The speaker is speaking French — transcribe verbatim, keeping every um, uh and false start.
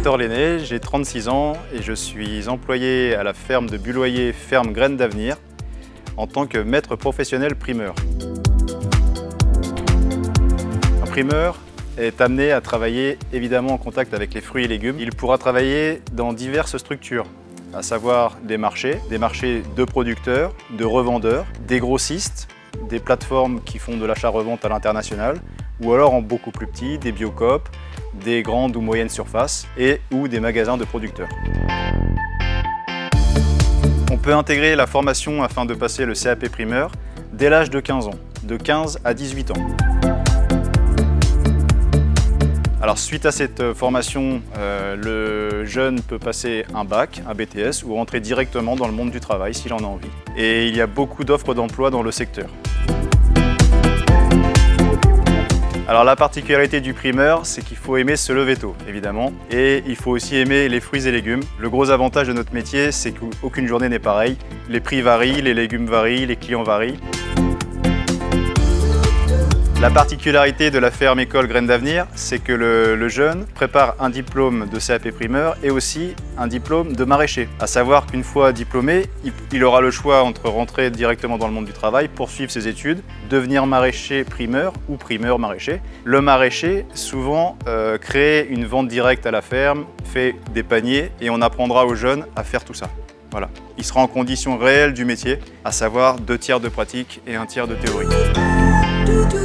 Victor Lenné, j'ai trente-six ans et je suis employé à la ferme de Buloyer Ferme Graines d'Avenir en tant que maître professionnel primeur. Un primeur est amené à travailler évidemment en contact avec les fruits et légumes. Il pourra travailler dans diverses structures, à savoir des marchés, des marchés de producteurs, de revendeurs, des grossistes, des plateformes qui font de l'achat-revente à l'international, ou alors en beaucoup plus petits, des biocoop, des grandes ou moyennes surfaces et ou des magasins de producteurs. On peut intégrer la formation afin de passer le C A P primeur dès l'âge de quinze ans, de quinze à dix-huit ans. Alors suite à cette formation, euh, le jeune peut passer un bac, un B T S ou rentrer directement dans le monde du travail s'il en a envie. Et il y a beaucoup d'offres d'emploi dans le secteur. Alors la particularité du primeur, c'est qu'il faut aimer se lever tôt, évidemment, et il faut aussi aimer les fruits et légumes. Le gros avantage de notre métier, c'est qu'aucune journée n'est pareille. Les prix varient, les légumes varient, les clients varient. La particularité de la ferme école Graines d'Avenir, c'est que le, le jeune prépare un diplôme de C A P primeur et aussi un diplôme de maraîcher. À savoir qu'une fois diplômé, il, il aura le choix entre rentrer directement dans le monde du travail, poursuivre ses études, devenir maraîcher primeur ou primeur maraîcher. Le maraîcher, souvent, euh, crée une vente directe à la ferme, fait des paniers et on apprendra aux jeunes à faire tout ça. Voilà. Il sera en condition réelle du métier, à savoir deux tiers de pratique et un tiers de théorie.